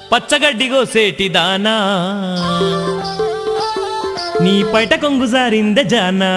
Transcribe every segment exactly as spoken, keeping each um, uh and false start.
పచ్చగడ్డి గోసేటి దానా నీ పైట కొంగు జారిందే జానా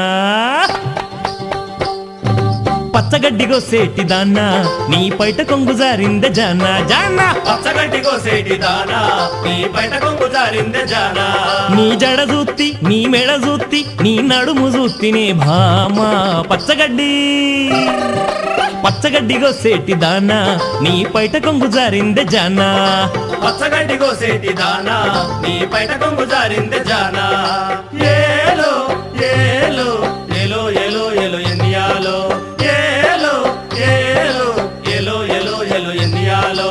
పచ్చగడ్డి గోసేటి దానా నీ పైట కొంగు జారిందే జానా జానా పచ్చగడ్డి గోసేటి దానా నీ పైట కొంగు జారిందే జానా నీ జడ జూత్తి నీ మెడ జూత్తి నీ నడుము జూత్తినే భామా పచ్చగడ్డి పచ్చగడ్డి గోసేటి దానా నీ పైట కొంగు జారిందే జానా పచ్చగడ్డి గోసేటి దానా నీ పైట కొంగు జారిందే జానా ఏలో ఏలో ఏలో ఏలో ఏలో ఎన్నియాలో ఏలో ఏలో ఏలో ఏలో ఏలో ఎన్నియాలో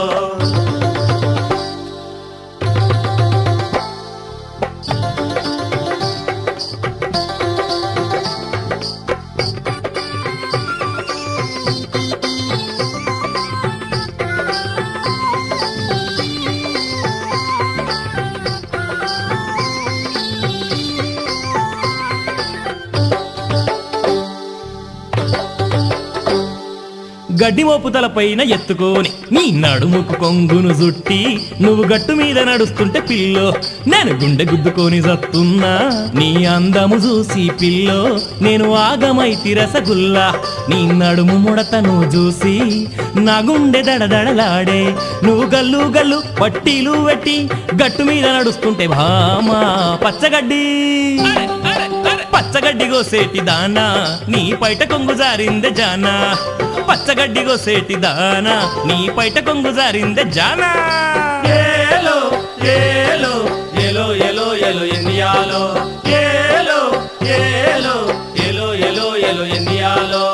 గడ్డి మోపు తలపైన ఎత్తుకొని నీ నడుముకు కొంగును జుట్టి నువ్వు గట్టు మీద నడుస్తుంటే పిల్లో నేను గుండె గుద్దుకొని జత్తున్నా నీ అందము చూసి పిల్లో నేను ఆగమైతి రసగుల్లా నీ నడుము ముడతను చూసి నా గుండె దడదడలాడే నువ్వు గల్లు గల్లు పట్టీలు పెట్టి గట్టు మీద నడుస్తుంటే భామా పచ్చగడ్డి పచ్చగడ్డి గోసేటి దానా నీ పైట కొంగు జారిందే జానా పచ్చగడ్డి గోసేటి దానా నీ పైట కొంగు జారిందే జానా ఏలో ఏలో ఏలో ఏలో ఏలో ఎన్నియాలో ఏలో ఏలో ఏలో ఏలో ఏలో ఎన్నియాలో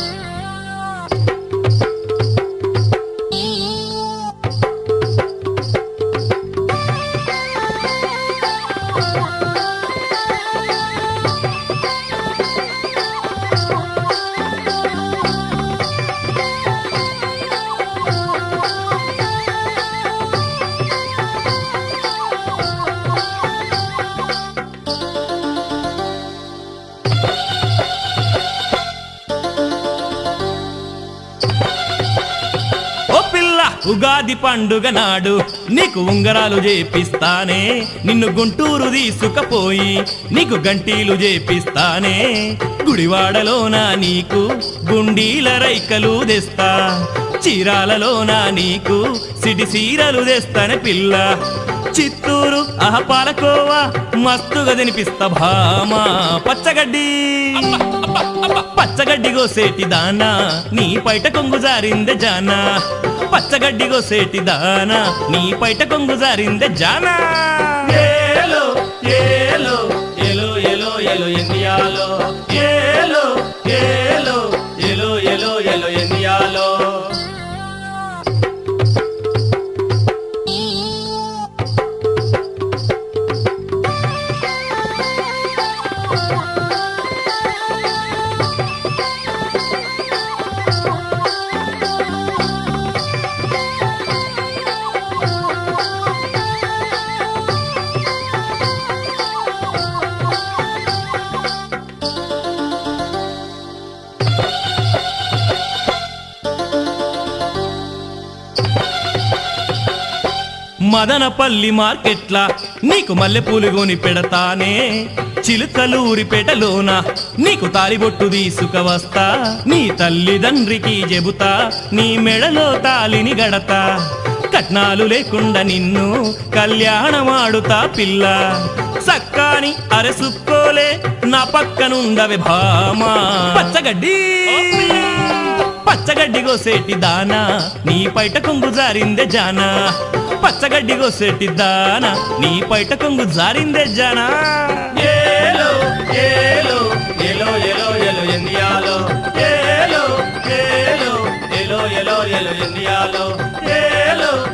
ఉగాది పండుగ నాడు నీకు ఉంగరాలు చేపిస్తానే నిన్ను గుంటూరు తీసుకపోయి నీకు గంటీలు చేపిస్తానే గుడివాడలోనా నీకు గుండీల రైకలు తెస్తా చీరాలలోనా నీకు సిడి సీరలు తెస్తానే పిల్ల చిత్తూరు ఆహ పాలకోవా మస్తుగా తినిపిస్తా భామా పచ్చగడ్డి పచ్చగడ్డి గోసేటి దానా నీ పైట కొంగు జారిందే జానా పచ్చగడ్డి గోసేటి దానా నీ పైట కొంగు జారిందే జానా ఏలో ఏలో ఏలో ఏలో ఏలో ఎన్నియాలో ఏలో ఏలో ఏలో ఏలో ఏలో ఎన్నియాలో మదనపల్లి మార్కెట్లా నీకు మల్లెపూలు కొని పెడతానే చిలుకలూరిపేటలోన నీకు తాలిబొట్టు తీసుకవస్తా నీ తల్లిదండ్రికి చెబుతా నీ మెడలో తాలిని గడతా కట్నాలు లేకుండా నిన్ను కళ్యాణమాడుతా పిల్ల సక్కాని అరెసుక్కోలే నా పక్కనుండవే భామా పచ్చగడ్డి పచ్చగడ్డి గోసేటి దానా నీ పైట కొంగు జారిందే జానా పచ్చగడ్డి గోసేటి దానా నీ పైట కొంగు జారిందే జానా ఏలో ఏలో ఏలో ఏలో ఏలో ఎన్నియాలో ఏలో ఏలో ఏలో ఏలో ఏలో ఎన్నియాలో ఏలో